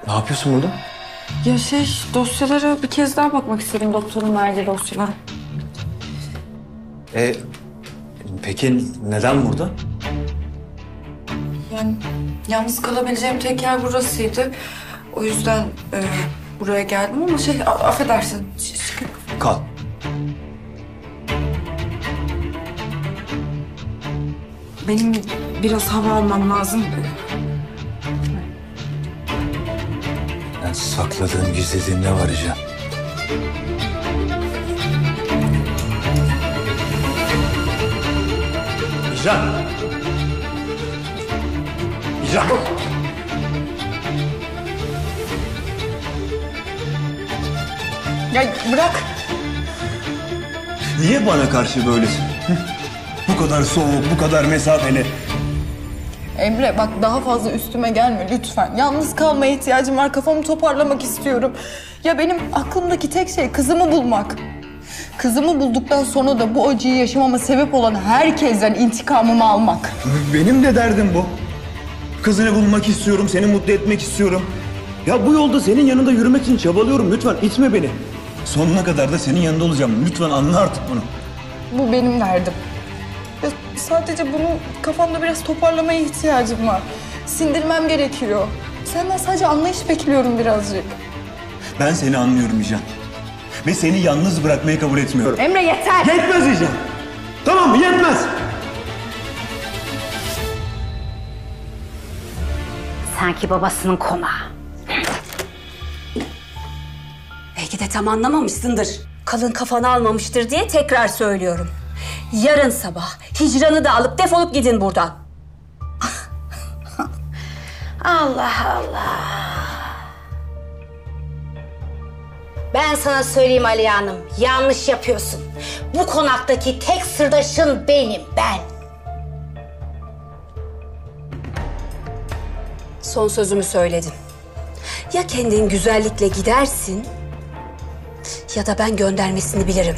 Ne yapıyorsun burada? Ya dosyalara bir kez daha bakmak istedim, doktorun verdiği dosyalara. Peki neden burada? Yani yalnız kalabileceğim tek yer burasıydı. O yüzden buraya geldim ama affedersin. Kal. Benim biraz hava almam lazım. Yani sakladığın, gizlediğin ne var Hicran? Hicran! Hicran! Ya bırak. Niye bana karşı böylesin? Bu kadar soğuk, bu kadar mesafeli. Emre bak daha fazla üstüme gelme lütfen. Yalnız kalmaya ihtiyacım var. Kafamı toparlamak istiyorum. Ya benim aklımdaki tek şey kızımı bulmak. Kızımı bulduktan sonra da bu acıyı yaşamama sebep olan herkesten intikamımı almak. Benim de derdim bu. Kızını bulmak istiyorum, seni mutlu etmek istiyorum. Ya bu yolda senin yanında yürümek için çabalıyorum. Lütfen itme beni. Sonuna kadar da senin yanında olacağım. Lütfen anla artık bunu. Bu benim derdim. Ya sadece bunu kafamda biraz toparlamaya ihtiyacım var. Sindirmem gerekiyor. Senden sadece anlayış bekliyorum birazcık. Ben seni anlıyorum Hicran. Ve seni yalnız bırakmayı kabul etmiyorum. Emre yeter! Yetmez Hicran. Tamam mı? Yetmez. Sanki babasının konağı. Belki de tam anlamamışsındır. Kalın kafanı almamıştır diye tekrar söylüyorum. Yarın sabah Hicran'ı da alıp defolup gidin buradan. Allah Allah. Ben sana söyleyeyim Aliye Hanım, yanlış yapıyorsun. Bu konaktaki tek sırdaşın benim, ben. Son sözümü söyledim. Ya kendin güzellikle gidersin ya da ben göndermesini bilirim.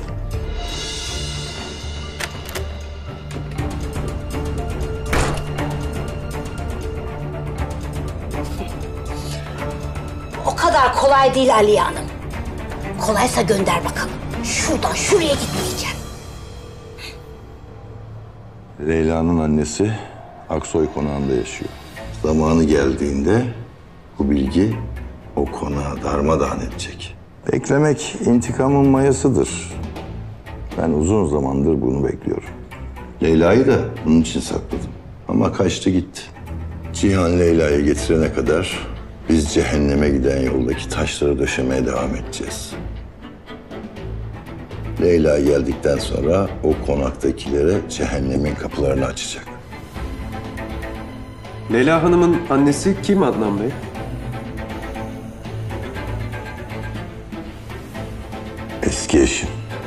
O kadar kolay değil Aliye Hanım. Kolaysa gönder bakalım. Şuradan şuraya gitmeyeceğim. Leyla'nın annesi Aksoy konağında yaşıyor. Zamanı geldiğinde bu bilgi o konağı darmadağın edecek. Beklemek intikamın mayasıdır. Ben uzun zamandır bunu bekliyorum. Leyla'yı da bunun için sakladım. Ama kaçtı gitti. Cihan Leyla'yı getirene kadar biz cehenneme giden yoldaki taşları döşemeye devam edeceğiz. Leyla geldikten sonra o konaktakilere cehennemin kapılarını açacak. Leyla Hanım'ın annesi kim Adnan Bey? Eski eşim.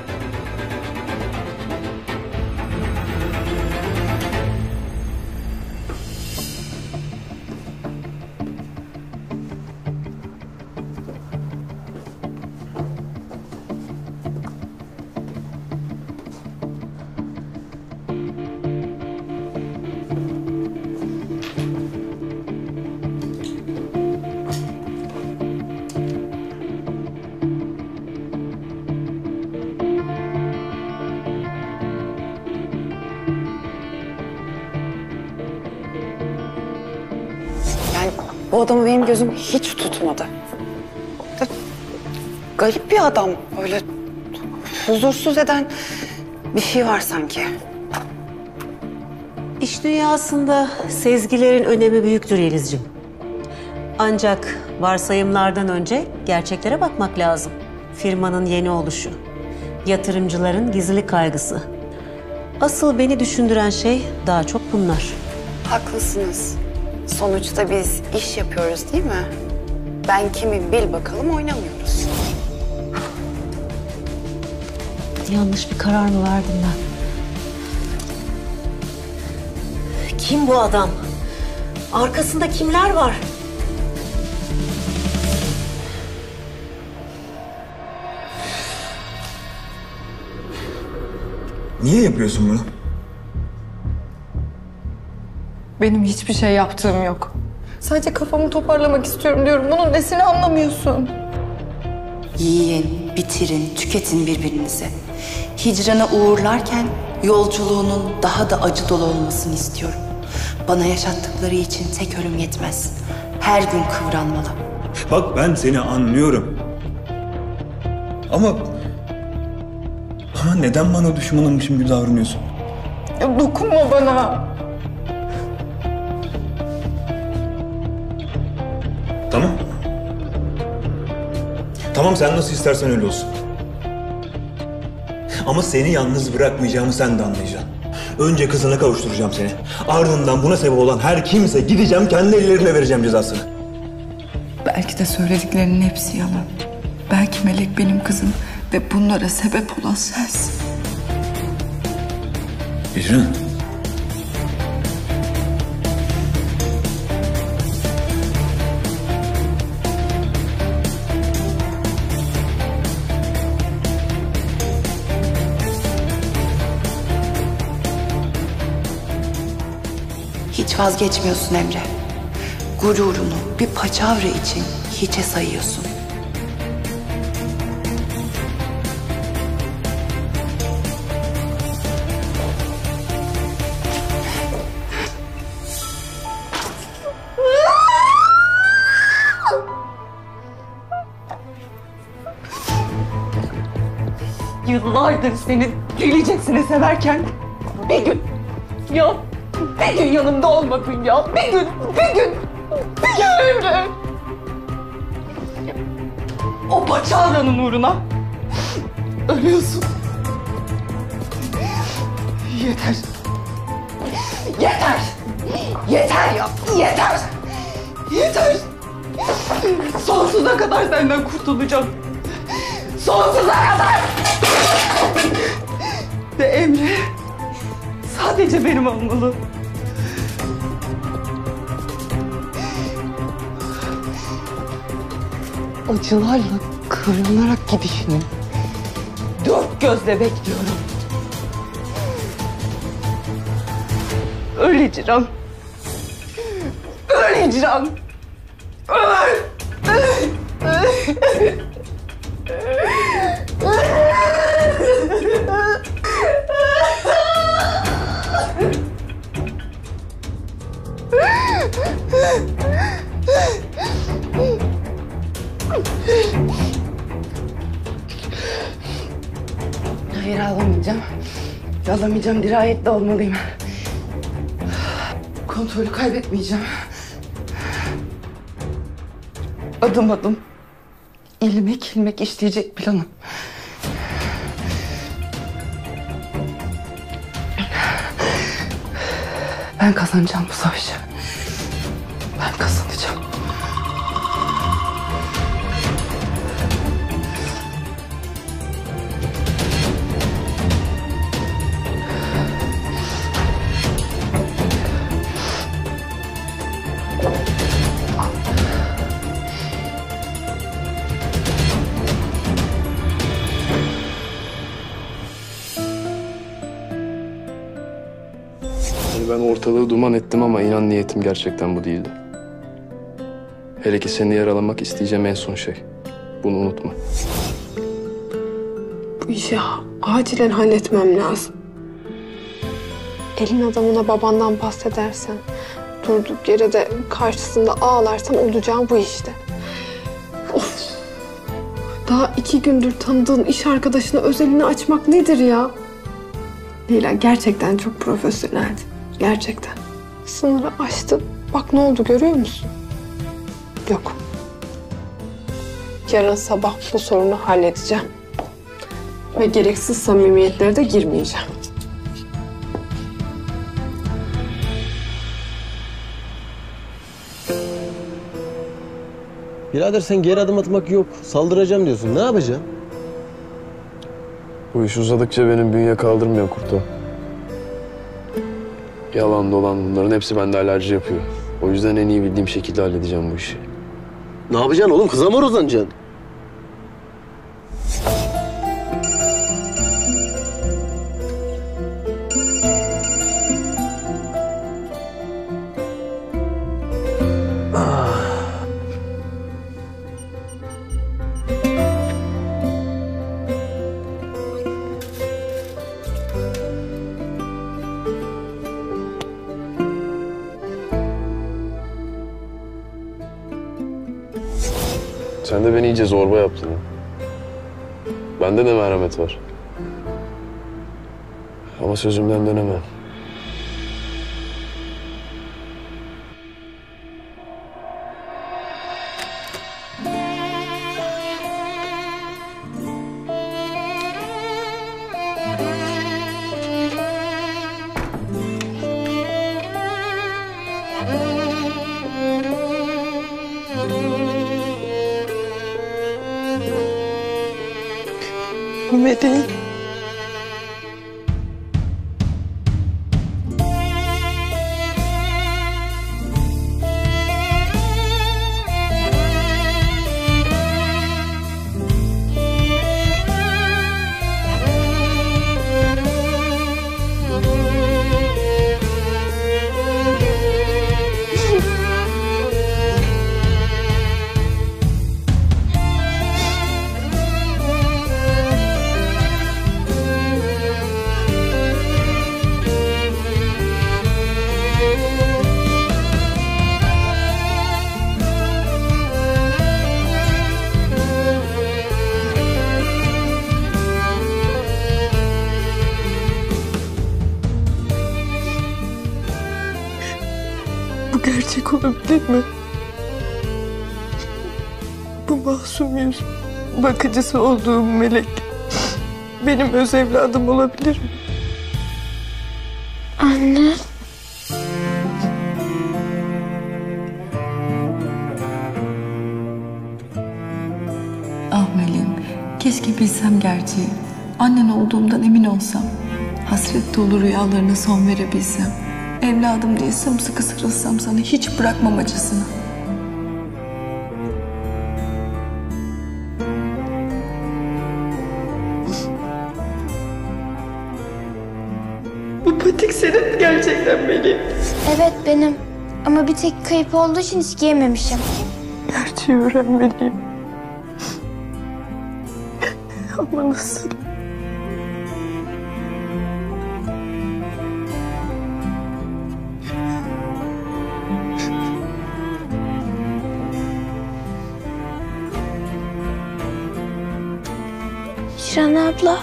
Bu adamı benim gözüm hiç tutmadı. Garip bir adam. Öyle huzursuz eden bir şey var sanki. İş dünyasında sezgilerin önemi büyüktür Yelizciğim. Ancak varsayımlardan önce gerçeklere bakmak lazım. Firmanın yeni oluşu, yatırımcıların gizli kaygısı. Asıl beni düşündüren şey daha çok bunlar. Haklısınız. Sonuçta biz iş yapıyoruz değil mi? Ben kimi bil bakalım oynamıyoruz. Yanlış bir karar mı verdim ben? Kim bu adam? Arkasında kimler var? Niye yapıyorsun bunu? Benim hiçbir şey yaptığım yok. Sadece kafamı toparlamak istiyorum diyorum. Bunun nesini anlamıyorsun? Yiyin, bitirin, tüketin birbirinizi. Hicrana uğurlarken yolculuğunun daha da acı dolu olmasını istiyorum. Bana yaşattıkları için tek ölüm yetmez. Her gün kıvranmalı. Bak ben seni anlıyorum. Ama neden bana düşmanımmışım gibi davranıyorsun? Ya dokunma bana. Tamam. Tamam, sen nasıl istersen öyle olsun. Ama seni yalnız bırakmayacağımı sen de anlayacaksın. Önce kızına kavuşturacağım seni. Ardından buna sebep olan her kimse gideceğim, kendi ellerine vereceğim cezasını. Belki de söylediklerinin hepsi yalan. Belki Melek benim kızım ve bunlara sebep olan sensin. Hicran. Hiç vazgeçmiyorsun Emre. Gururunu bir paçavra için hiçe sayıyorsun. Yıllardır seni delicesine severken bir gün yanımda olmadın ya. Bir gün Emre. O paçavranın uğruna ölüyorsun. Yeter. Sonsuza kadar senden kurtulacağım. Sonsuza kadar. Ve Emre sadece benim olmalı. Acılarla kıvranarak gidişini dört gözle bekliyorum. Öl Hicran. Öl Hicran. Öl. Hayır, ağlamayacağım. Ağlamayacağım, dirayetli olmalıyım. Kontrolü kaybetmeyeceğim. Adım adım, ilmek ilmek işleyecek planım. Ben kazanacağım bu savaşı. Ben kazanacağım. Ben ortalığı duman ettim ama inan niyetim gerçekten bu değildi. Hele ki seni yaralamak isteyeceğim en son şey. Bunu unutma. Bu işi acilen halletmem lazım. Elin adamına babandan bahsedersen, durduk yere de karşısında ağlarsan olacağım bu işte. Of! Daha 2 gündür tanıdığın iş arkadaşına özelini açmak nedir ya? Leyla gerçekten çok profesyoneldi. Gerçekten. Sınırı aştı. Bak ne oldu görüyor musun? Yok. Yarın sabah bu sorunu halledeceğim. Ve gereksiz samimiyetlere de girmeyeceğim. Birader sen geri adım atmak yok, saldıracağım diyorsun. Ne yapacaksın? Bu iş uzadıkça benim bünye kaldırmıyor Kurto. Yalan dolan bunların hepsi bende alerji yapıyor. O yüzden en iyi bildiğim şekilde halledeceğim bu işi. Ne yapacaksın oğlum? Kıza mı uzanacaksın? Sen de beni iyice zorba yaptın. Bende de merhamet var. Ama sözümden dönemem. Meleğim. Bu gerçek olabilir mi? Bu masum yüz, bakıcısı olduğum melek benim öz evladım olabilir mi? Anne. Ah meleğim, keşke bilsem gerçeği. Annen olduğumdan emin olsam. Hasret dolu rüyalarına son verebilsem. Evladım diye sımsıkı sarılsam sana, hiç bırakmam acısını. Bu patik senin gerçekten meleğim. Evet benim. Ama bir tek kayıp olduğu için hiç giyememişim. Gerçeği öğrenmeliyim. Ama nasıl? Hicran abla.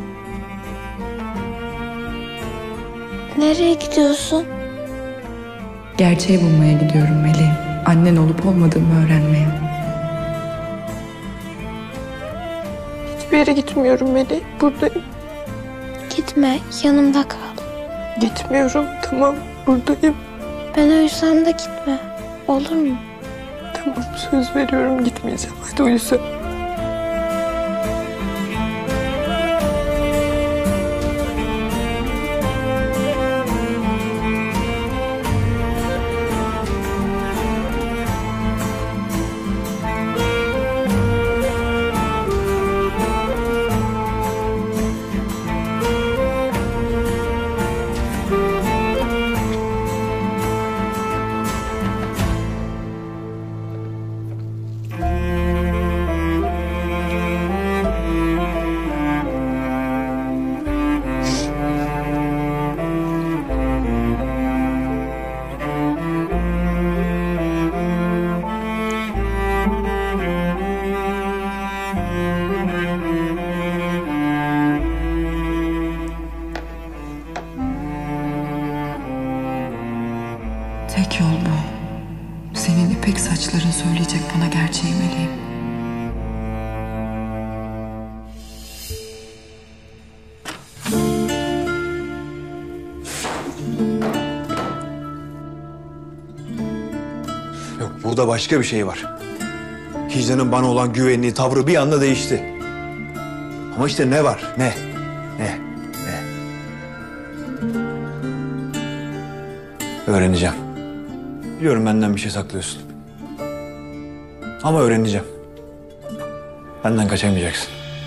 Nereye gidiyorsun? Gerçeği bulmaya gidiyorum meleğim. Annen olup olmadığımı öğrenmeye. Hiçbir yere gitmiyorum meleğim. Buradayım. Gitme, yanımda kal. Gitmiyorum, tamam. Buradayım. Ben uyusam da gitme. Olur mu? Tamam, söz veriyorum gitmeyeceğim. Hadi uyu sen. Tek yol bu. Senin ipek saçların söyleyecek bana gerçeği meleğim. Yok, burada başka bir şey var. Hicran'ın bana olan güvenliği, tavrı bir anda değişti. Ama işte ne var? Ne? Öğreneceğim. Biliyorum benden bir şey saklıyorsun. Ama öğreneceğim. Benden kaçamayacaksın.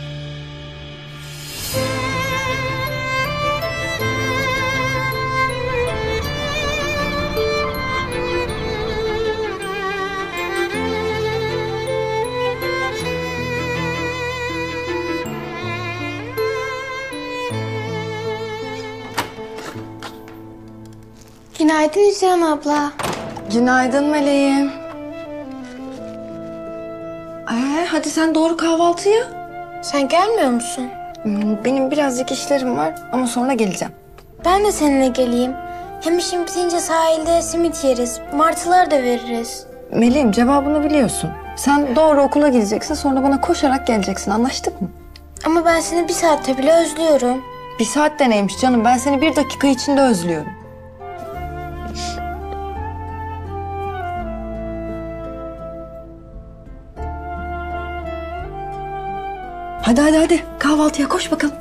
Günaydın Hicran abla. Günaydın meleğim. Hadi sen doğru kahvaltıya. Sen gelmiyor musun? Benim birazcık işlerim var ama sonra geleceğim. Ben de seninle geleyim. Hem işim bitince sahilde simit yeriz. Martılar da veririz. Meleğim, cevabını biliyorsun. Sen doğru okula gideceksin, sonra bana koşarak geleceksin. Anlaştık mı? Ama ben seni bir saatte bile özlüyorum. Bir saat de neymiş canım? Ben seni 1 dakika içinde özlüyorum. Hadi. Kahvaltıya koş bakalım.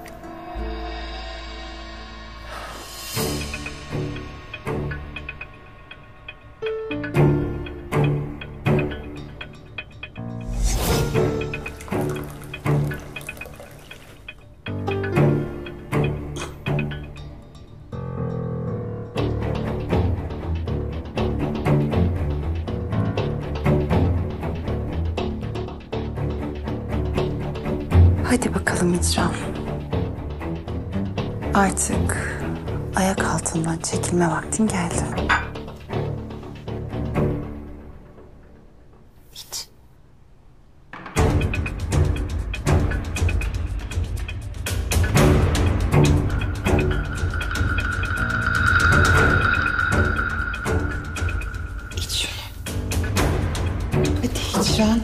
Hadi bakalım İcran. Artık ayak altından çekilme vaktin geldi. Hiç. İç şunu. Hadi İcran.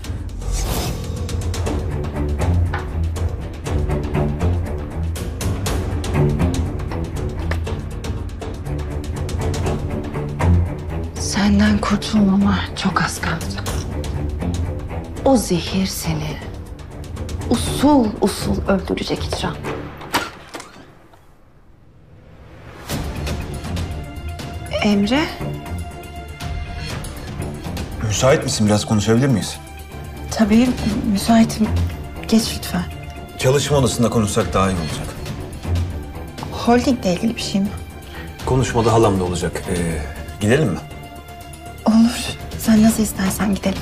Senden kurtulmama çok az kaldı. O zehir seni usul usul öldürecek İcran. Emre? Müsait misin? Biraz konuşabilir miyiz? Tabii müsaitim. Geç lütfen. Çalışma odasında konuşsak daha iyi olacak. Holdingle ilgili bir şey mi? Konuşmada halam da olacak. Gidelim mi? Olur. Sen nasıl istersen gidelim.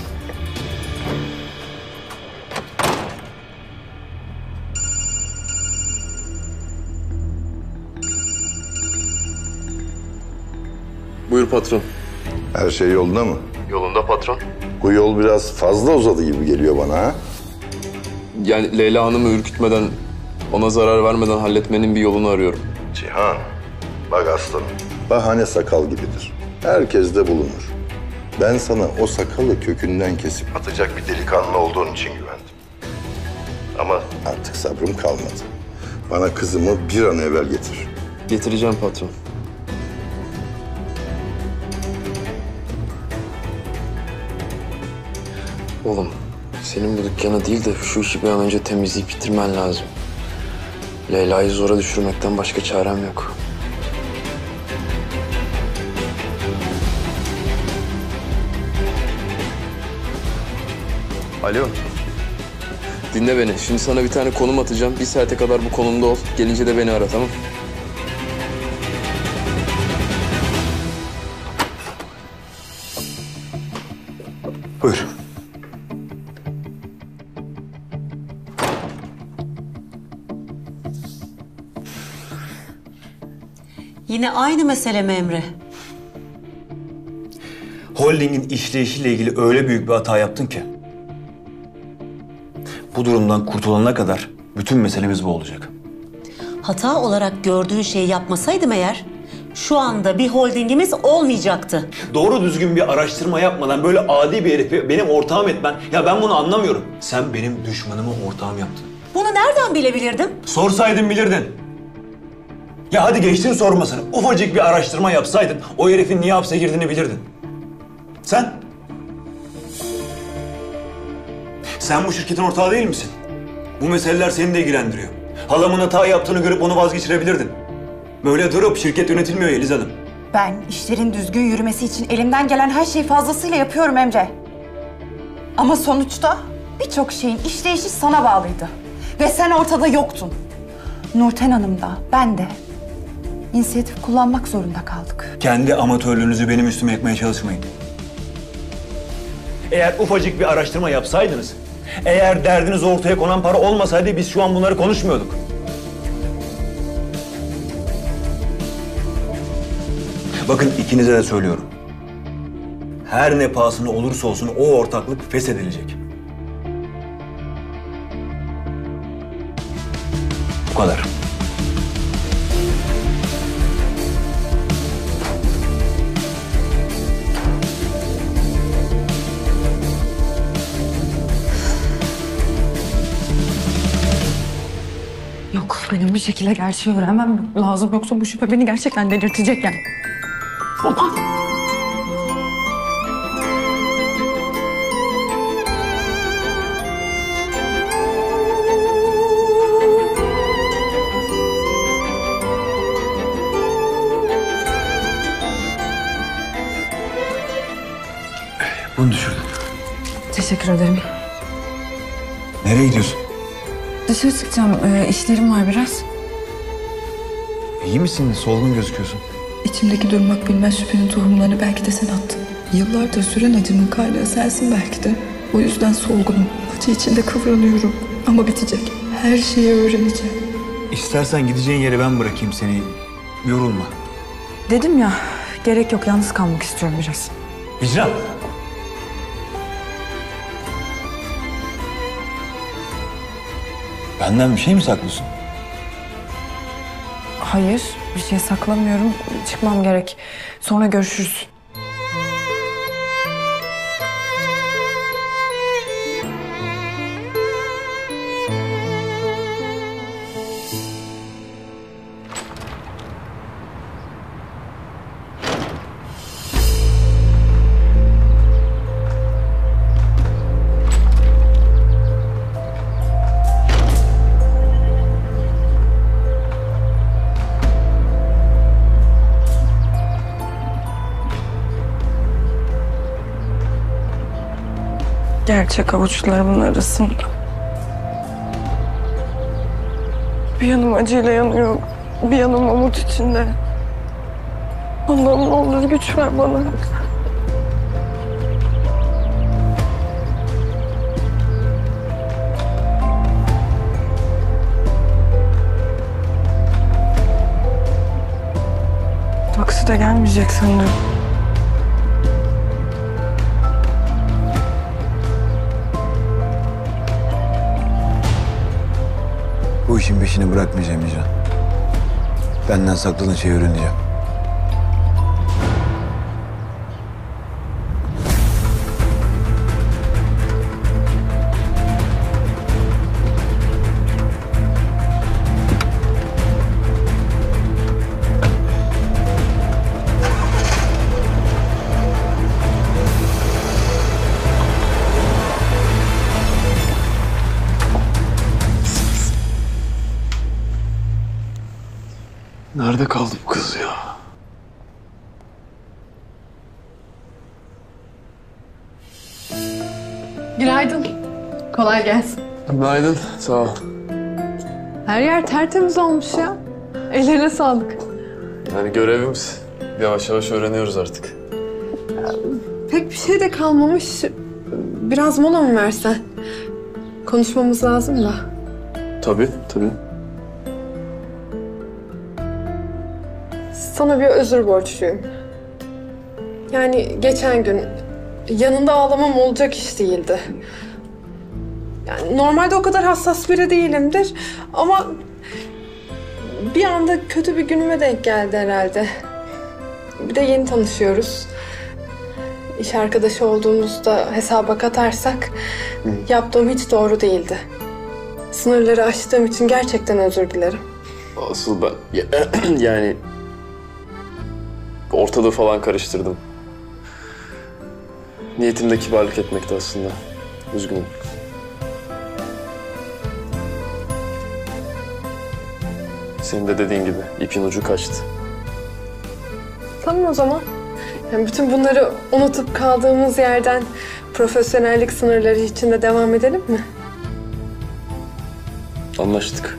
Buyur patron. Her şey yolunda mı? Yolunda patron. Bu yol biraz fazla uzadı gibi geliyor bana ha? Yani Leyla Hanım'ı ürkütmeden, ona zarar vermeden halletmenin bir yolunu arıyorum. Cihan, bak aslanım, bahane sakal gibidir. Herkes de bulunur. Ben sana o sakalı kökünden kesip atacak bir delikanlı olduğun için güvendim. Ama artık sabrım kalmadı. Bana kızımı bir an evvel getir. Getireceğim patron. Oğlum, senin bu dükkanı değil de şu işi bir an önce temizleyip bitirmen lazım. Leyla'yı zora düşürmekten başka çarem yok. Alo. Dinle beni. Şimdi sana bir tane konum atacağım. 1 saate kadar bu konumda ol. Gelince de beni ara, tamam? Buyur. Yine aynı mesele mi Emre? Holding'in işleyişiyle ilgili öyle büyük bir hata yaptın ki. Bu durumdan kurtulana kadar bütün meselemiz bu olacak. Hata olarak gördüğün şeyi yapmasaydım eğer, şu anda bir holdingimiz olmayacaktı. Doğru düzgün bir araştırma yapmadan böyle adi bir herifi benim ortağım etmen... Ya ben bunu anlamıyorum. Sen benim düşmanımı ortağım yaptın. Bunu nereden bilebilirdim? Sorsaydın bilirdin. Ya hadi geçtin sormasını. Ufacık bir araştırma yapsaydın o herifin niye hapse girdiğini bilirdin. Sen? Sen bu şirketin ortağı değil misin? Bu meseleler seni de ilgilendiriyor. Halamın hata yaptığını görüp onu vazgeçirebilirdin. Böyle durup şirket yönetilmiyor Yeliz Hanım. Ben işlerin düzgün yürümesi için elimden gelen her şeyi fazlasıyla yapıyorum Emre. Ama sonuçta birçok şeyin işleyişi sana bağlıydı. Ve sen ortada yoktun. Nurten Hanım da, ben de inisiyatif kullanmak zorunda kaldık. Kendi amatörlüğünüzü benim üstüme yıkmaya çalışmayın. Eğer ufacık bir araştırma yapsaydınız, eğer derdiniz ortaya konan para olmasaydı biz şu an bunları konuşmuyorduk. Bakın ikinize de söylüyorum. Her ne pahasına olursa olsun o ortaklık feshedilecek. Bu kadar. Yok, benim bir şekilde gerçeği öğrenmem lazım. Yoksa bu şüphe beni gerçekten delirtecek yani. Bunu düşürdüm. Teşekkür ederim. Nereye gidiyorsun? Dışarı çıkacağım. İşlerim var biraz. İyi misin? Solgun gözüküyorsun. İçimdeki durmak bilmez şüphenin tohumlarını belki de sen attın. Yıllardır süren acının kaynağı sensin belki de. O yüzden solgunum. Acı içinde kıvranıyorum. Ama bitecek. Her şeyi öğreneceğim. İstersen gideceğin yere ben bırakayım seni. Yorulma. Dedim ya, gerek yok. Yalnız kalmak istiyorum biraz. Hicran. Benden bir şey mi saklıyorsun? Hayır, bir şey saklamıyorum. Çıkmam gerek. Sonra görüşürüz. Gerçek avuçlarımın arasında. Bir yanım acıyla yanıyor, bir yanım umut içinde. Allah'ım ne olur güç ver bana. Taksi de gelmeyecek sanırım. Bu işin peşini bırakmayacağım Hicran. Benden sakladığın şeyi öğreneceğim. Nerede kaldı bu kız ya? Günaydın. Kolay gelsin. Günaydın. Sağ ol. Her yer tertemiz olmuş ya. Ellerine sağlık. Yani görevimiz. Yavaş yavaş öğreniyoruz artık. Pek bir şey de kalmamış. Biraz mola mı versen? Konuşmamız lazım da. Tabii, tabii. Sana bir özür borçluyum. Yani geçen gün yanında ağlamam olacak iş değildi. Yani normalde o kadar hassas biri değilimdir ama bir anda kötü bir günüme denk geldi herhalde. Bir de yeni tanışıyoruz. İş arkadaşı olduğumuzda hesaba katarsak yaptığım hiç doğru değildi. Sınırları aştığım için gerçekten özür dilerim. Asıl ben yani ortalığı falan karıştırdım. Niyetim de kibarlık etmekti aslında. Üzgünüm. Senin de dediğin gibi ipin ucu kaçtı. Tamam o zaman. Yani bütün bunları unutup kaldığımız yerden profesyonellik sınırları içinde devam edelim mi? Anlaştık.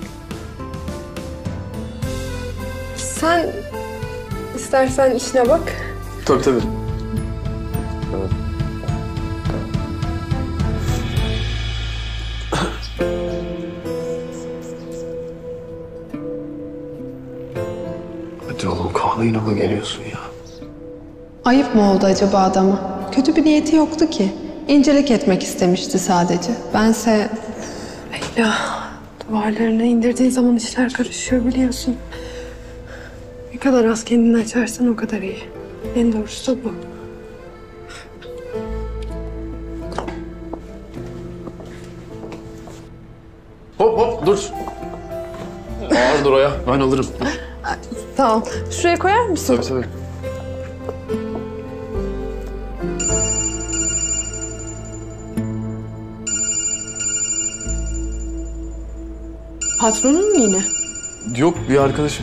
Sen istersen işine bak. Tabii tabii. Evet. Hadi oğlum kahveyle mi geliyorsun ya? Ayıp mı oldu acaba adama? Kötü bir niyeti yoktu ki. İncelik etmek istemişti sadece. Bense... Leyla, Duvarlarına indirdiğin zaman işler karışıyor biliyorsun. Ne kadar az kendini açarsan o kadar iyi. En doğrusu da bu. Hop hop dur. Ağır oraya. Ben alırım. Tamam. Şuraya koyar mısın? Tabii tabii. Patronun mu yine? Yok bir arkadaşım.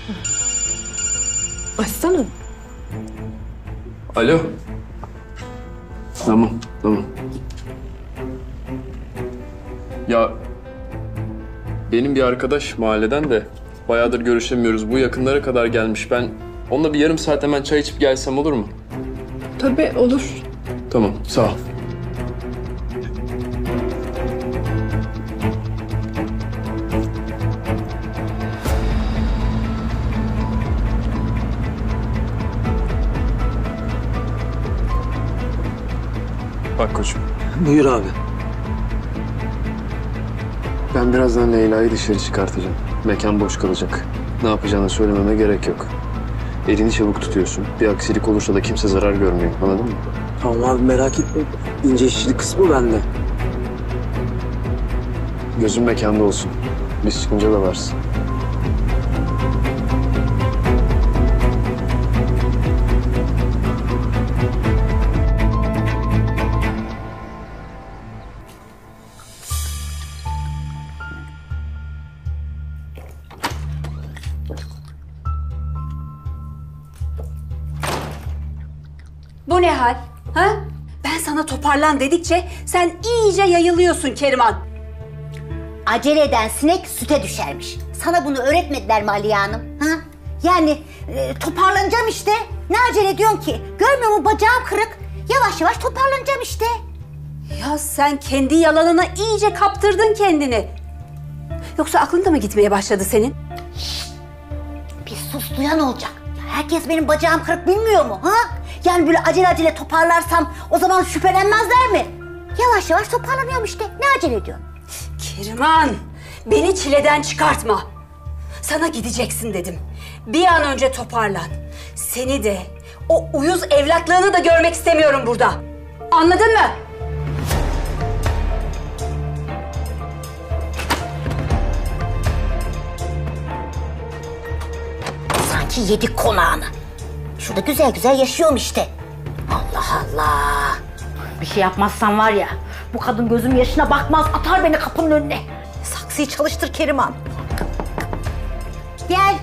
Açsana. Alo. Tamam, tamam. Ya benim bir arkadaş mahalleden de bayağıdır görüşemiyoruz. Bu yakınlara kadar gelmiş. Ben onunla bir yarım saat hemen çay içip gelsem olur mu? Tabii olur. Tamam, sağ ol. Bak koçum. Buyur abi. Ben birazdan Leyla'yı dışarı çıkartacağım. Mekan boş kalacak. Ne yapacağını söylememe gerek yok. Elini çabuk tutuyorsun. Bir aksilik olursa da kimse zarar görmüyor. Anladın mı? Tamam abi merak etme. İnce işçilik kısmı bende. Gözün mekanda olsun. Biz çıkınca da varsın. Bu ne hal? Ha? Ben sana toparlan dedikçe sen iyice yayılıyorsun Keriman. Acele eden sinek süte düşermiş. Sana bunu öğretmediler mi Aliye Hanım? Ha? Yani toparlanacağım işte. Ne acele ediyorsun ki? Görmüyor musun bacağım kırık? Yavaş yavaş toparlanacağım işte. Ya sen kendi yalanına iyice kaptırdın kendini. Yoksa aklın da mı gitmeye başladı senin? Bir sus, duyan olacak. Herkes benim bacağım kırık bilmiyor mu? Ha? Yani böyle acele acele toparlarsam o zaman şüphelenmezler mi? Yavaş yavaş toparlanıyorum işte. Ne acele ediyorsun? Keriman, beni çileden çıkartma. Sana gideceksin dedim. Bir an önce toparlan. Seni de, o uyuz evlatlığını da görmek istemiyorum burada. Anladın mı? Sanki yedik konağını. Şurada güzel güzel yaşıyorum işte. Allah Allah. Bir şey yapmazsan var ya, bu kadın gözüm yaşına bakmaz, atar beni kapının önüne. Saksıyı çalıştır Keriman. Gel.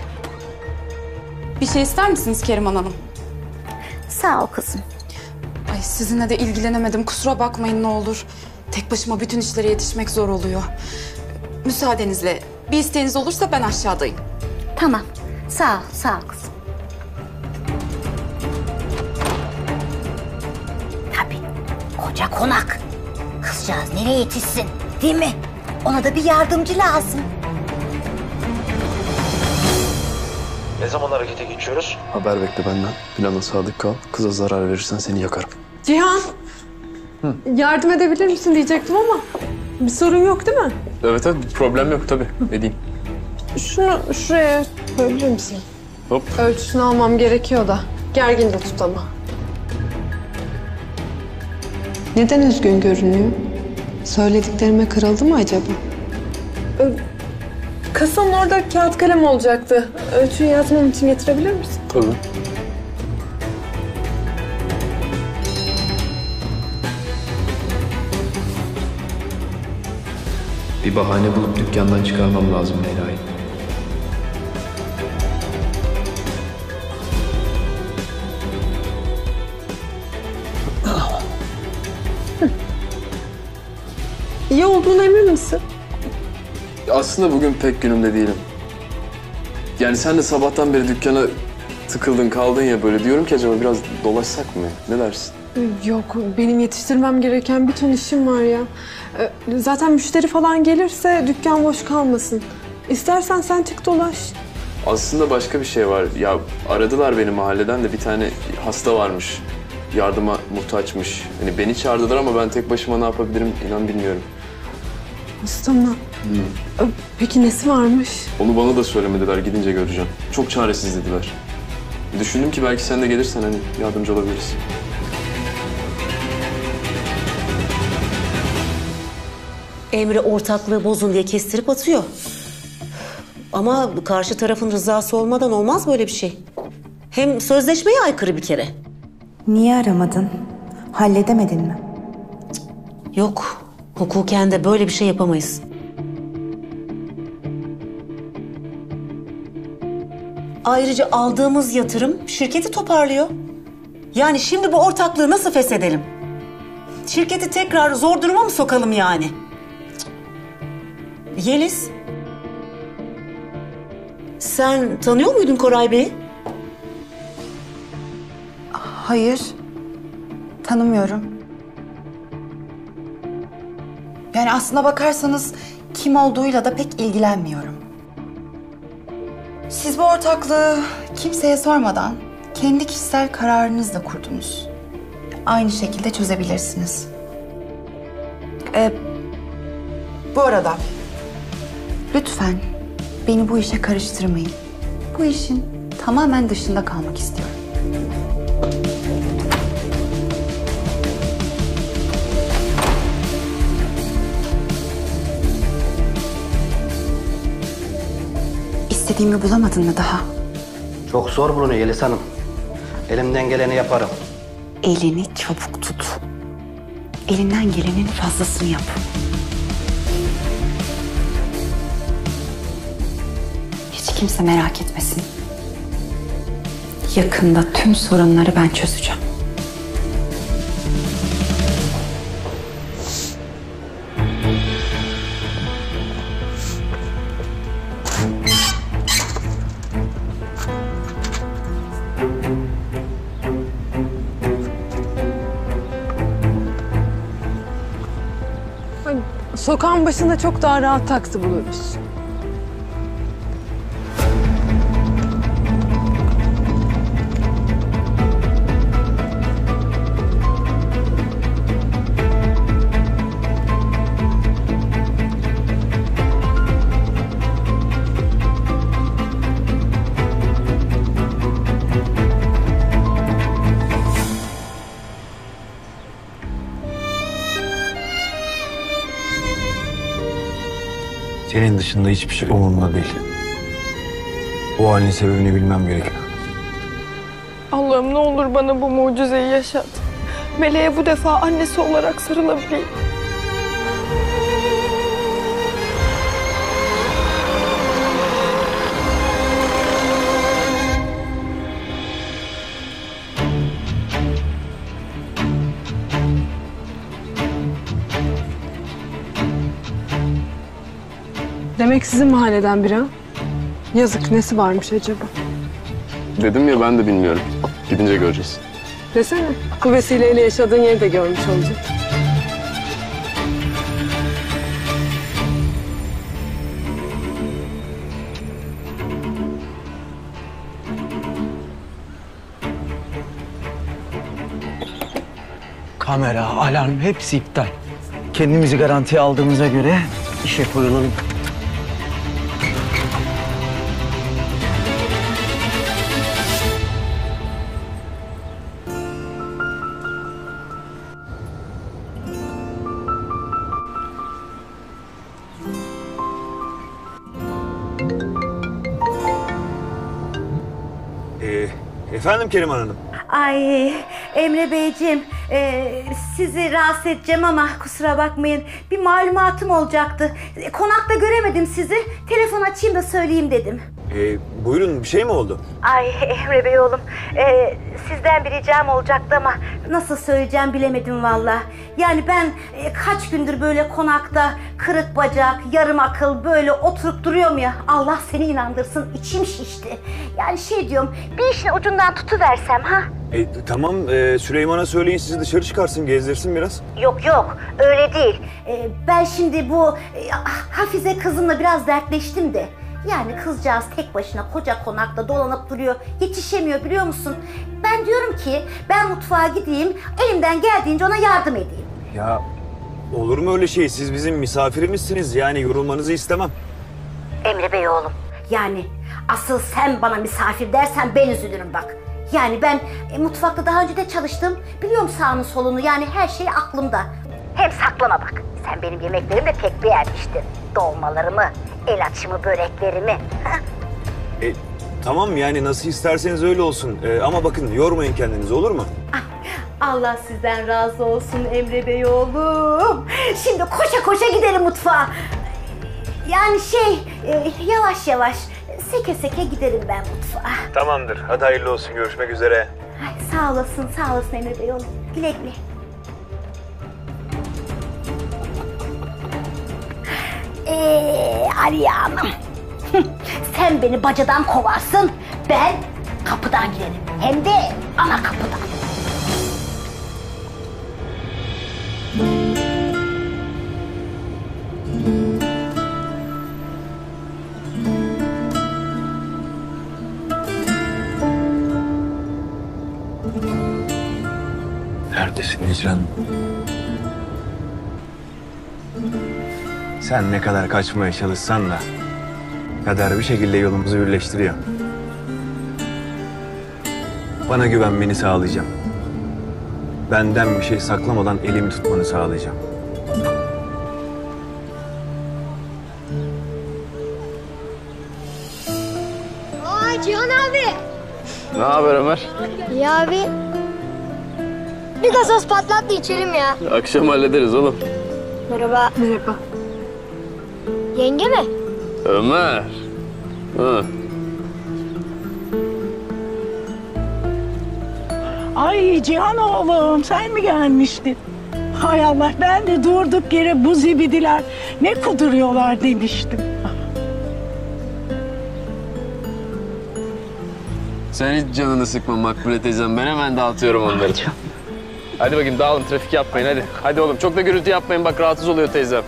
Bir şey ister misiniz Keriman Hanım? Sağ ol kızım. Ay sizinle de ilgilenemedim. Kusura bakmayın ne olur. Tek başıma bütün işlere yetişmek zor oluyor. Müsaadenizle bir isteğiniz olursa ben aşağıdayım. Tamam. Sağ ol, sağ ol kızım. Tabii. Koca konak. Kızcağız nereye yetişsin? Değil mi? Ona da bir yardımcı lazım. Ne zaman harekete geçiyoruz? Haber bekle benden. Plana sadık kal. Kıza zarar verirsen seni yakarım. Cihan. Yardım edebilir misin diyecektim ama bir sorun yok değil mi? Evet evet bir problem yok tabii. Edeyim. Şunu şuraya koyabilir misin? Hop. Ölçüsünü almam gerekiyor da. Gergin de tut ama. Neden üzgün görünüyor? Söylediklerime kırıldı mı acaba? Kasanın orada kağıt kalem olacaktı. Ölçüyü yazmam için getirebilir misin? Tabii. Bir bahane bulup dükkandan çıkarmam lazım Leyla'yı. İyi olduğuna emin misin? Aslında bugün pek günümde değilim. Yani sen de sabahtan beri dükkana tıkıldın kaldın ya böyle. Diyorum ki acaba biraz dolaşsak mı? Ne dersin? Yok, benim yetiştirmem gereken bir ton işim var ya. Zaten müşteri falan gelirse dükkan boş kalmasın. İstersen sen çık dolaş. Aslında başka bir şey var. Ya aradılar beni mahalleden de bir tane hasta varmış. Yardıma muhtaçmış. Hani beni çağırdılar ama ben tek başıma ne yapabilirim inan bilmiyorum. Mustafa. Peki nesi varmış? Onu bana da söylemediler, gidince göreceğim. Çok çaresiz dediler. Düşündüm ki belki sen de gelirsen hani yardımcı olabiliriz. Emre ortaklığı bozun diye kestirip atıyor. Ama karşı tarafın rızası olmadan olmaz böyle bir şey. Hem sözleşmeye aykırı bir kere. Niye aramadın? Halledemedin mi? Yok, hukuken de böyle bir şey yapamayız. Ayrıca aldığımız yatırım şirketi toparlıyor. Yani şimdi bu ortaklığı nasıl feshedelim? Şirketi tekrar zor duruma mı sokalım yani? Yeliz, sen tanıyor muydun Koray Bey'i? Hayır, tanımıyorum. Yani aslına bakarsanız kim olduğuyla da pek ilgilenmiyorum. Siz bu ortaklığı kimseye sormadan kendi kişisel kararınızla kurdunuz. Aynı şekilde çözebilirsiniz. Bu arada lütfen beni bu işe karıştırmayın. Bu işin tamamen dışında kalmak istiyorum. İstediğimi bulamadın mı daha? Çok zor bulunuyor Yeliz Hanım. Elimden geleni yaparım. Elini çabuk tut. Elinden gelenin fazlasını yap. Hiç kimse merak etmesin. Yakında tüm sorunları ben çözeceğim. Sokağın başında çok daha rahat taksi buluruz. Senin dışında hiçbir şey umurumda değil. Bu halin sebebini bilmem gerekiyor. Allah'ım ne olur bana bu mucizeyi yaşat. Meleğe bu defa annesi olarak sarılabileyim. Demek sizin mahalleden biri ha? Yazık, nesi varmış acaba? Dedim ya, ben de bilmiyorum. Gidince göreceğiz. Desene, bu vesileyle yaşadığın yeri de görmüş olacak. Kamera, alarm hepsi iptal. Kendimizi garantiye aldığımıza göre işe koyulalım. Efendim Keriman Hanım? Ay Emre Beyciğim, sizi rahatsız edeceğim ama kusura bakmayın. Bir malumatım olacaktı. Konakta göremedim sizi. Telefon açayım da söyleyeyim dedim. Buyurun, bir şey mi oldu? Ay Emre Bey oğlum, sizden bir ricam olacaktı ama nasıl söyleyeceğim bilemedim valla. Yani ben kaç gündür böyle konakta kırık bacak, yarım akıl böyle oturup duruyorum ya. Allah seni inandırsın, içim şişti. Yani şey diyorum, bir işin ucundan tutuversem ha? Tamam, Süleyman'a söyleyin sizi dışarı çıkarsın, gezdirsin biraz. Yok yok, öyle değil. Ben şimdi bu Hafize kızımla biraz dertleştim de. Yani kızcağız tek başına koca konakta dolanıp duruyor, yetişemiyor biliyor musun? Ben diyorum ki ben mutfağa gideyim, elimden geldiğince ona yardım edeyim. Ya olur mu öyle şey? Siz bizim misafirimizsiniz. Yani yorulmanızı istemem. Emre Bey oğlum, yani asıl sen bana misafir dersen ben üzülürüm bak. Yani ben mutfakta daha önce de çalıştım. Biliyorum sağını solunu, yani her şey aklımda. Hem saklama bak, sen benim yemeklerimi de pek beğenmiştin. Dolmalarımı, el açımı, böreklerimi. Tamam yani nasıl isterseniz öyle olsun. Ama bakın yormayın kendinizi, olur mu? Allah sizden razı olsun Emre Bey oğlum. Şimdi koşa koşa gidelim mutfağa. Yani yavaş yavaş, seke seke giderim ben mutfağa. Tamamdır. Hadi hayırlı olsun. Görüşmek üzere. Ay, sağ olasın Emre Bey oğlum. Güle güle. Aliye Hanım. Sen beni bacadan kovarsın, ben kapıdan girerim. Hem de ana kapıdan. Neredesin Hicran? Sen ne kadar kaçmaya çalışsan da kader bir şekilde yolumuzu birleştiriyor. Bana güvenmeni sağlayacağım. Benden bir şey saklamadan elimi tutmanı sağlayacağım. Cihan abi. Ne haber Ömer? Ya abi. Bir gazoz patlat da içelim ya. Akşam hallederiz oğlum. Merhaba. Merhaba. Yenge mi? Ömer. Ha. Ay Cihan oğlum sen mi gelmiştin? Hay Allah ben de durduk yere bu zibidiler ne kuduruyorlar demiştim. Sen hiç canını sıkma Makbule teyzem. Ben hemen dağıtıyorum onları. Hadi bakayım dağılın, trafik yapmayın hadi. Hadi oğlum çok da gürültü yapmayın bak rahatsız oluyor teyzem.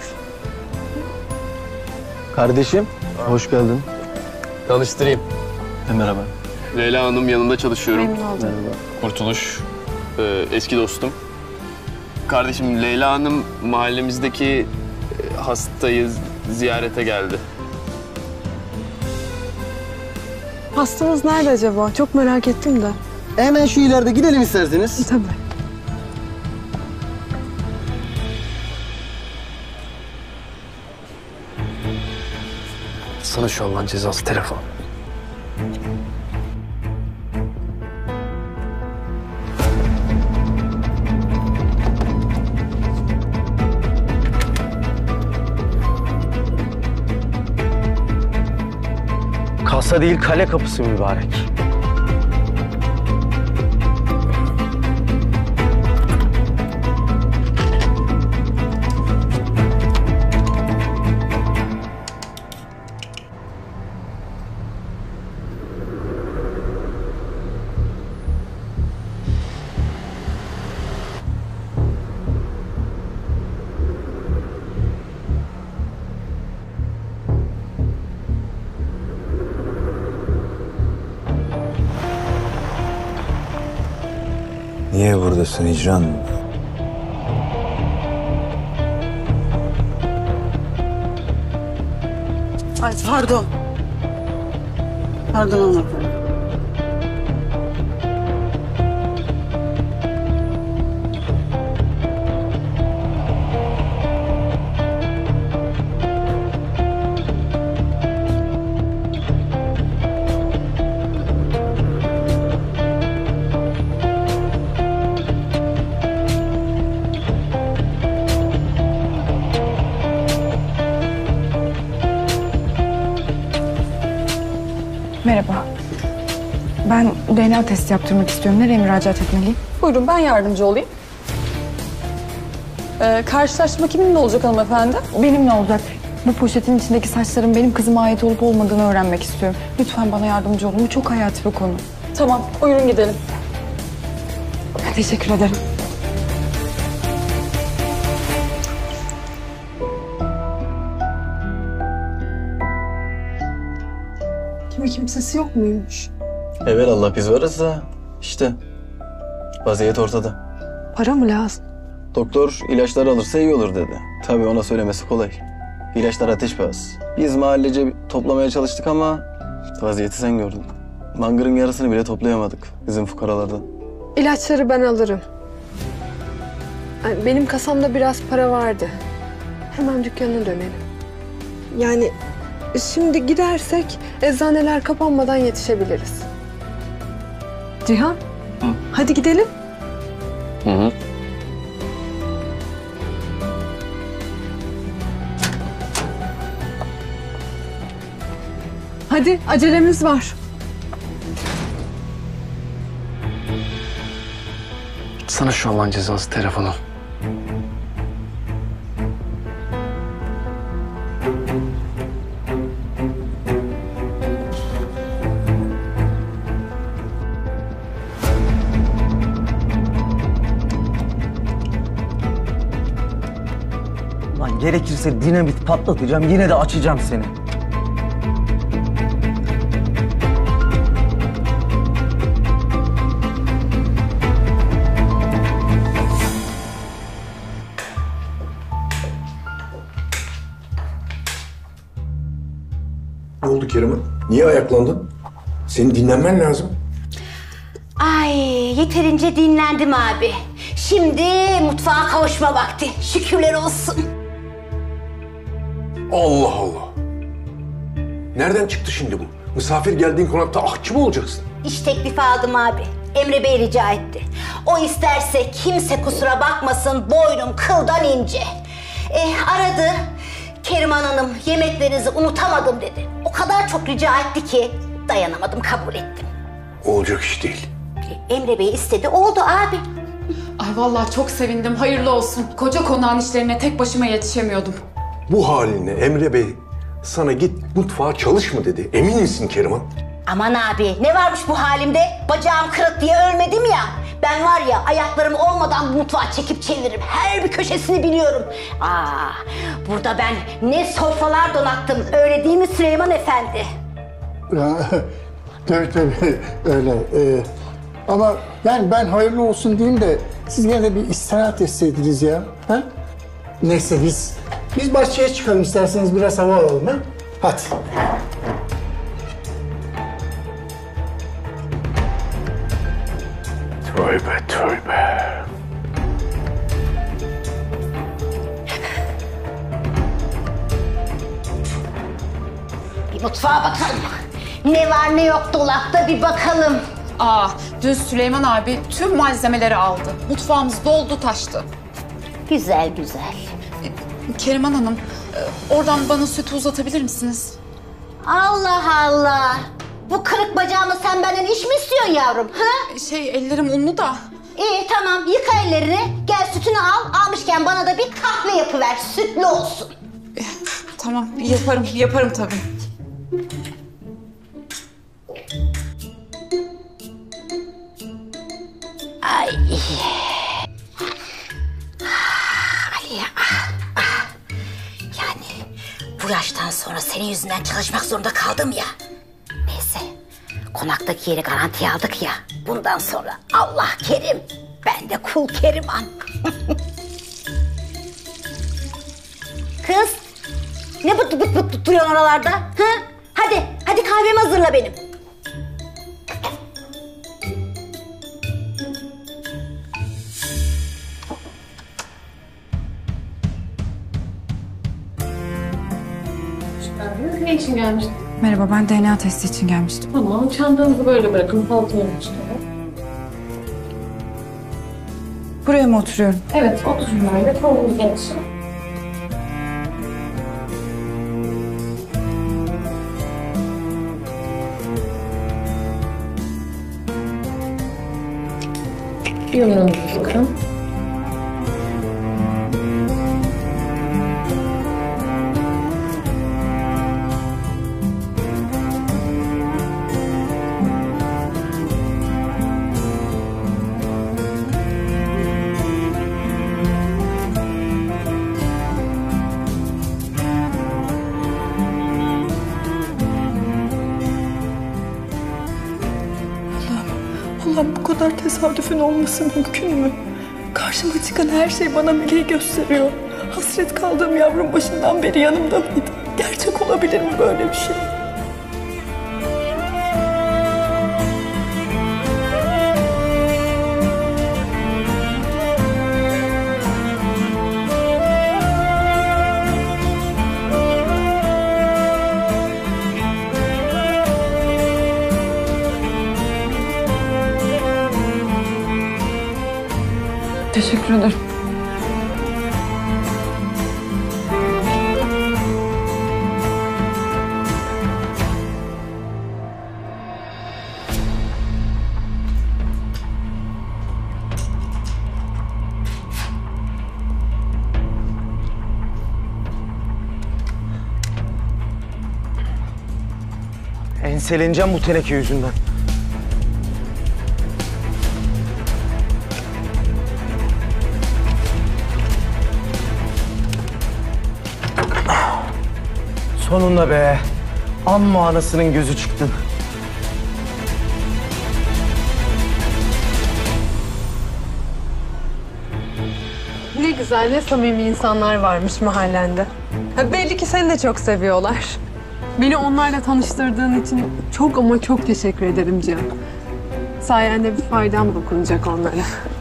Kardeşim, hoş geldin. Tanıştırayım. Merhaba. Leyla Hanım yanında çalışıyorum. Memnun oldum. Merhaba. Kurtuluş, eski dostum. Kardeşim Leyla Hanım mahallemizdeki hastayı ziyarete geldi. Hastanız nerede acaba? Çok merak ettim de. Hemen şu ileride gidelim isterseniz. Tabii. Sana şu Allah'ın cezası telefon. Kasa değil kale kapısı mübarek. Niye buradasın Hicran? Ay pardon. Pardon hanımefendi. Merhaba. Ben DNA testi yaptırmak istiyorum. Nereye müracaat etmeliyim? Buyurun ben yardımcı olayım. Karşılaştırma kiminle olacak hanımefendi? Benimle olacak. Bu poşetin içindeki saçların benim kızıma ait olup olmadığını öğrenmek istiyorum. Lütfen bana yardımcı olun. Bu çok hayati bir konu. Tamam, buyurun gidelim. Teşekkür ederim. Kimsesi yok muymuş? Evelallah biz varız da işte vaziyet ortada. Para mı lazım? Doktor ilaçları alırsa iyi olur dedi. Tabii ona söylemesi kolay. İlaçlar ateş pahası. Biz mahallece toplamaya çalıştık ama vaziyeti sen gördün. Mangırın yarısını bile toplayamadık bizim fukaralardan. İlaçları ben alırım. Yani benim kasamda biraz para vardı. Hemen dükkana dönelim. Yani şimdi gidersek eczaneler kapanmadan yetişebiliriz. Cihan, hadi gidelim. Hı. Hadi, acelemiz var. Sana şu Allah'ın cezası telefonu. Lan gerekirse dinamit patlatacağım, yine de açacağım seni. Ne oldu Kerim'in? Niye ayaklandın? Senin dinlenmen lazım. Ay yeterince dinlendim abi. Şimdi mutfağa kavuşma vakti. Şükürler olsun. Allah Allah. Nereden çıktı şimdi bu? Misafir geldiğin konakta ahçı mı olacaksın? İş teklifi aldım abi. Emre Bey rica etti. O isterse kimse kusura bakmasın, boynum kıldan ince. Aradı. Keriman Hanım yemeklerinizi unutamadım dedi. O kadar çok rica etti ki dayanamadım, kabul ettim. Olacak iş değil. Emre Bey istedi, oldu abi. Ay vallahi çok sevindim, hayırlı olsun. Koca konağın işlerine tek başıma yetişemiyordum. Bu halinle Emre Bey sana git mutfağa çalış mı dedi. Emin misin Keriman? Aman abi, ne varmış bu halimde? Bacağım kırık diye ölmedim ya. Ben var ya, ayaklarım olmadan bu mutfağı çekip çeviririm. Her bir köşesini biliyorum. Burada ben ne sofralar donattım. Öyle değil mi Süleyman Efendi? Ya, tabii öyle. Ama yani ben hayırlı olsun diyeyim de siz gene de bir istirahat etseydiniz ya. Ha? Neyse biz bahçeye çıkalım, isterseniz biraz hava alalım ha. Hadi. Tövbe tövbe. Bir mutfağa bakalım. Ne var ne yok dolapta bir bakalım. Dün Süleyman abi tüm malzemeleri aldı. Mutfağımız doldu taştı. Güzel güzel. Keriman Hanım, oradan bana sütü uzatabilir misiniz? Allah Allah. Bu kırık bacağımı sen benden iş mi istiyorsun yavrum? Ha? Ellerim unlu da. İyi tamam, yıka ellerini. Gel sütünü al. Almışken bana da bir kahve yapıver. Sütlü olsun. Tamam, yaparım tabii. Ay. Aliye. Yani bu yaştan sonra senin yüzünden çalışmak zorunda kaldım ya. Neyse. Konaktaki yeri garantiye aldık ya. Bundan sonra Allah kerim. Ben de kul Keriman. Kız. Ne bıt duruyorsun oralarda? Ha? Hadi kahvemi hazırla benim. Ne için gelmiştin? Merhaba, ben DNA testi için gelmiştim. Tamam, çantanızı böyle bırakın, paltonumu çıkarın. Buraya mı oturuyorum? Evet, oturun böyle, kolunuzu geçin. Yumruğunuzu sıkın. Allah'ım bu kadar tesadüfün olması mümkün mü? Karşıma çıkan her şey bana Melek'i gösteriyor. Hasret kaldığım yavrum başından beri yanımda mıydı? Gerçek olabilir mi böyle bir şey? Teşekkür ederim. Enseleneceğim bu teneke yüzünden. Sonunda be. Amma anasının gözü çıktın. Ne güzel, ne samimi insanlar varmış mahallende. Belli ki seni de çok seviyorlar. Beni onlarla tanıştırdığın için çok ama çok teşekkür ederim Cihan. Sayende bir faydam dokunacak onlara.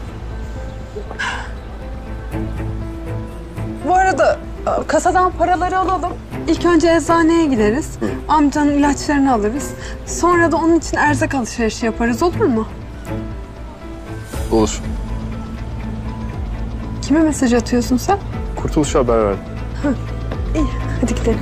Bu arada kasadan paraları alalım. İlk önce eczaneye gideriz. Amcanın ilaçlarını alırız. Sonra da onun için erzak alışverişi yaparız, olur mu? Olur. Kime mesaj atıyorsun sen? Kurtuluş'a haber verdim. İyi, hadi gidelim.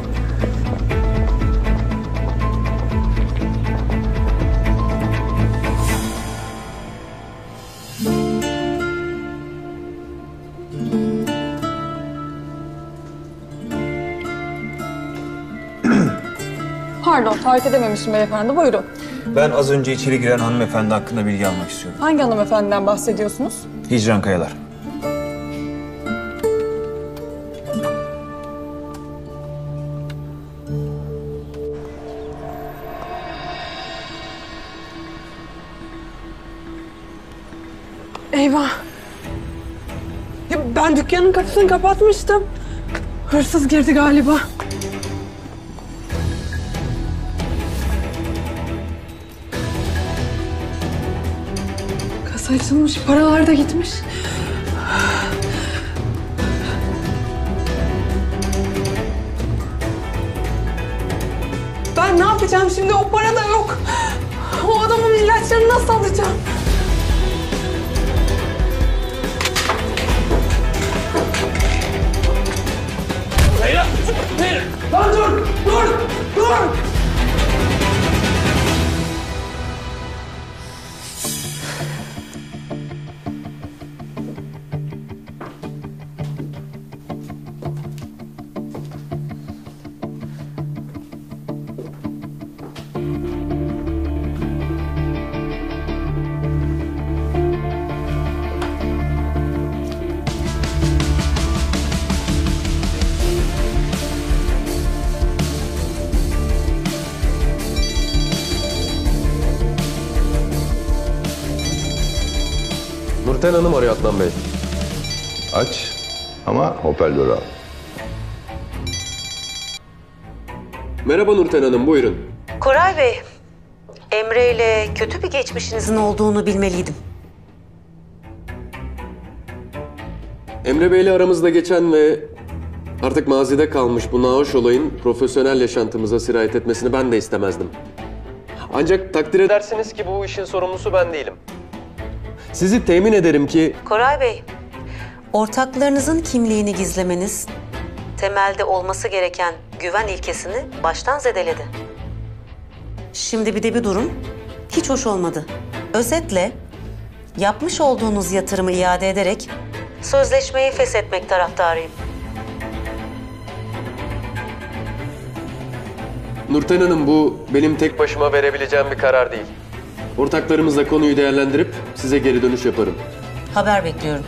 Pardon, fark edememişim beyefendi. Buyurun. Ben az önce içeri giren hanımefendi hakkında bilgi almak istiyorum. Hangi hanımefendiden bahsediyorsunuz? Hicran Kayalar. Eyvah. Ya ben dükkanın kapısını kapatmıştım. Hırsız girdi galiba. Kasa açılmış, paralar da gitmiş. Ben ne yapacağım şimdi? O para da yok. O adamın ilaçlarını nasıl alacağım? Leyla! Leyla! Lan dur! Dur! Dur! Nurten Hanım arıyor Adnan Bey. Aç ama hoparlörü al. Merhaba Nurten Hanım, buyurun. Koray Bey, Emre ile kötü bir geçmişinizin olduğunu bilmeliydim. Emre Bey'le aramızda geçen ve artık mazide kalmış bu nahoş olayın profesyonel yaşantımıza sirayet etmesini ben de istemezdim. Ancak takdir edersiniz ki bu işin sorumlusu ben değilim. Sizi temin ederim ki... Koray Bey, ortaklarınızın kimliğini gizlemeniz temelde olması gereken güven ilkesini baştan zedeledi. Şimdi bir de bir durum hiç hoş olmadı. Özetle yapmış olduğunuz yatırımı iade ederek sözleşmeyi feshetmek taraftarıyım. Nurten Hanım, bu benim tek başıma verebileceğim bir karar değil. Ortaklarımızla konuyu değerlendirip size geri dönüş yaparım. Haber bekliyorum.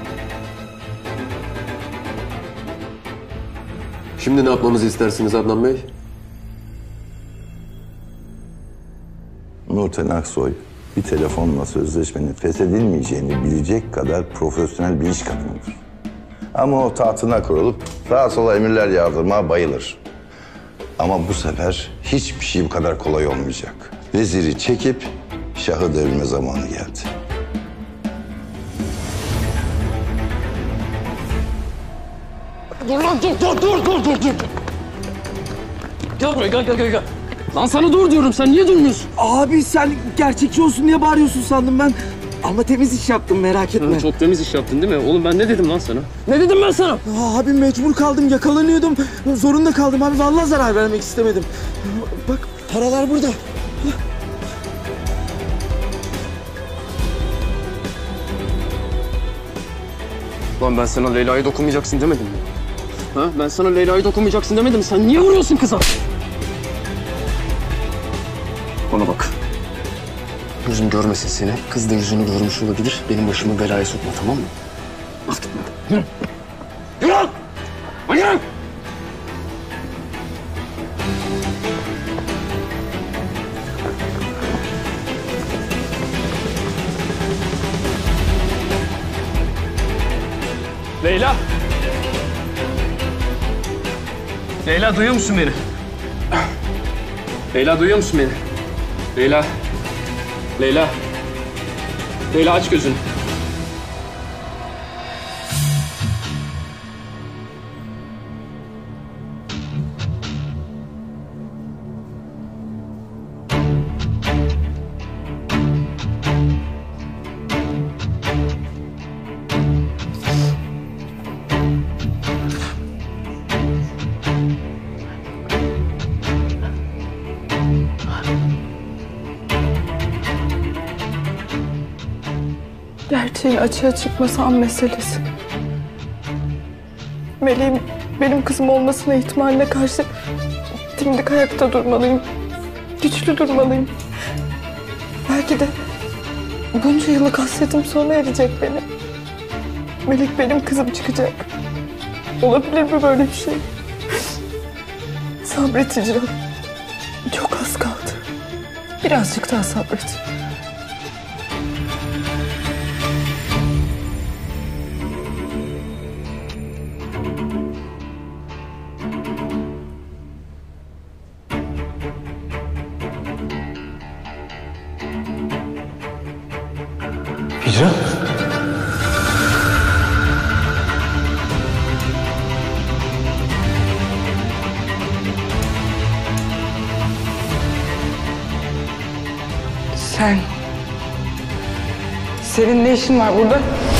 Şimdi ne yapmamızı istersiniz Adnan Bey? Nurten Aksoy bir telefonla sözleşmenin feshedilmeyeceğini bilecek kadar profesyonel bir iş kadınıdır. Ama o tahtına kurulup sağa sola emirler yağdırmaya bayılır. Ama bu sefer hiçbir şey bu kadar kolay olmayacak. Veziri çekip şahı devirme zamanı geldi. Dur lan dur. Gel buraya gel. Lan sana dur diyorum, sen niye durmuyorsun? Abi sen gerçekçi olsun diye bağırıyorsun sandım ben. Ama temiz iş yaptım, merak etme. Çok temiz iş yaptın değil mi? Oğlum ben ne dedim lan sana? Ne dedim ben sana? Abi mecbur kaldım, yakalanıyordum. Zorunda kaldım abi, vallahi zarar vermek istemedim. Bak paralar burada. Lan ben sana Leyla'ya dokunmayacaksın demedim mi? Ha? Ben sana Leyla'ya dokunmayacaksın demedim mi? Sen niye vuruyorsun kıza? Bana bak. Gözüm görmesin seni. Kız da yüzünü görmüş olabilir. Benim başımı belaya sokma, tamam mı? Artık mı? Yürü. Yürü lan! Yürü! Leyla! Leyla duyuyor musun beni? Leyla duyuyor musun beni? Leyla. Leyla. Leyla aç gözünü. Gerçeğin açığa çıkması an meselesi. Meleğin benim kızım olmasına ihtimaline karşı dimdik ayakta durmalıyım. Güçlü durmalıyım. Belki de bunca yıllık hasretim sona erecek benim. Melek benim kızım çıkacak. Olabilir mi böyle bir şey? Sabret Hicran. Çok az kaldı. Birazcık daha sabret. Hicran. Senin ne işin var burada?